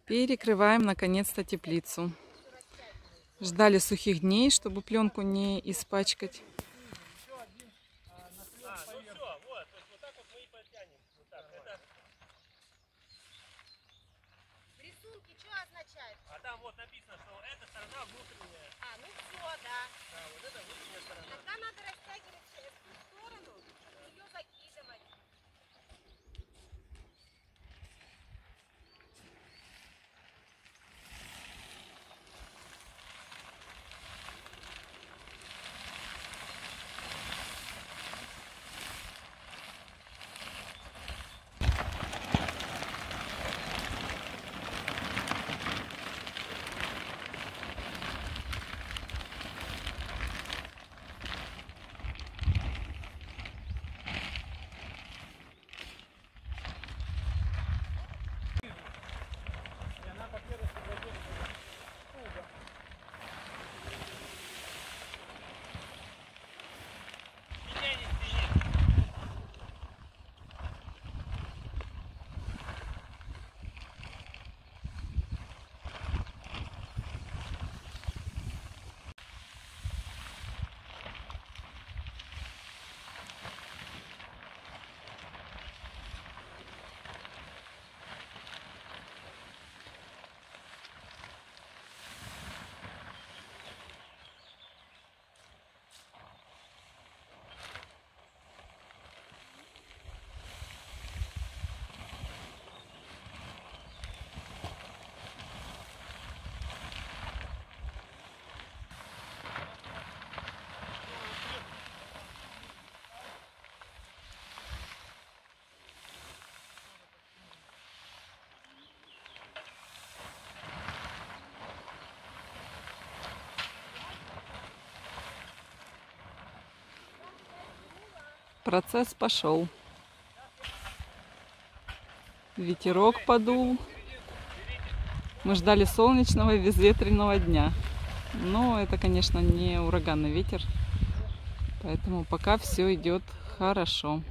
Перекрываем наконец-то теплицу. Ждали сухих дней, чтобы пленку не испачкать. Рисунки что означает? А там вот написано, что эта сторона внутренняя. А, ну все, да. Да, вот это внутренняя сторона. Тогда надо растягивать в ту сторону и ее закидывать. Процесс пошел. Ветерок подул. Мы ждали солнечного и безветренного дня. Но это, конечно, не ураганный ветер. Поэтому пока все идет хорошо.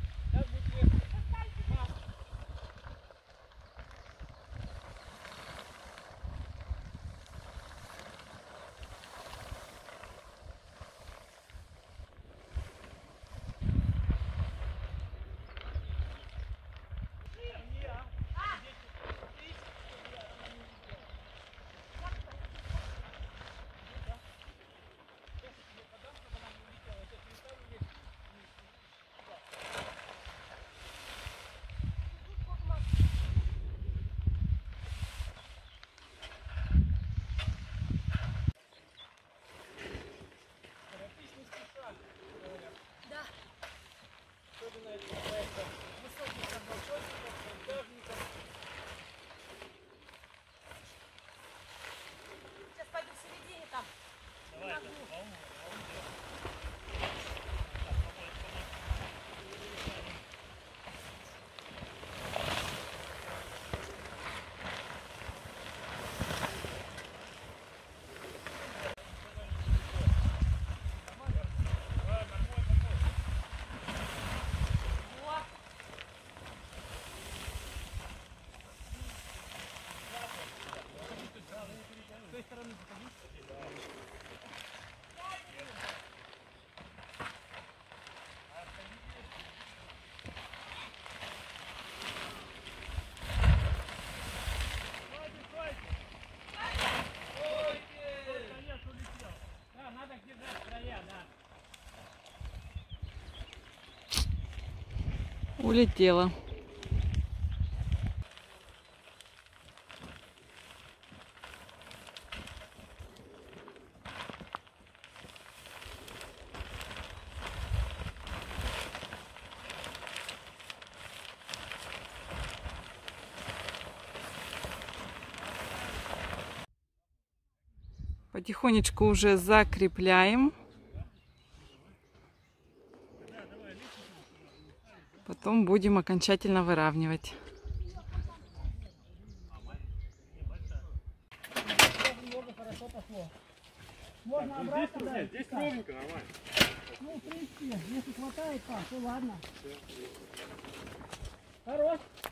Сейчас пойду в середине там. Не могу. Улетела. Потихонечку уже закрепляем. Потом будем окончательно выравнивать. Можно обратно, да? Нет, здесь ровненько, нормально. Ну, в принципе, если хватает, то ладно. Хорош.